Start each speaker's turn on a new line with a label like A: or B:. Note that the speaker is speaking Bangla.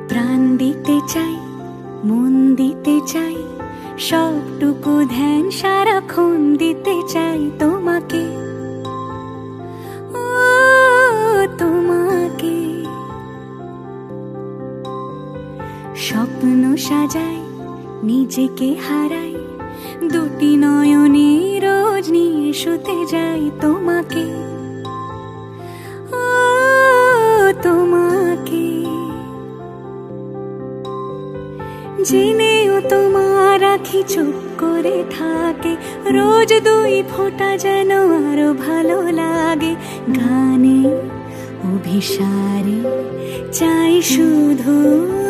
A: প্রাণ দিতে চাই, মন দিতে চাই, সবটুকু ধ্যান সারাক্ষণ দিতে চাই তোমাকে, ও তোমাকে। স্বপ্ন সাজাই, নিজেকে হারাই, দুটি নয়নে রোজ নিয়ে শুতে যাই তোমাকে, ও তোমাকে। জেনেও তোমার আখি চুপ করে থাকে, রোজ দুই ফোঁটা যেন আরো ভালো লাগে। গানে অভিসারে চাই শুধু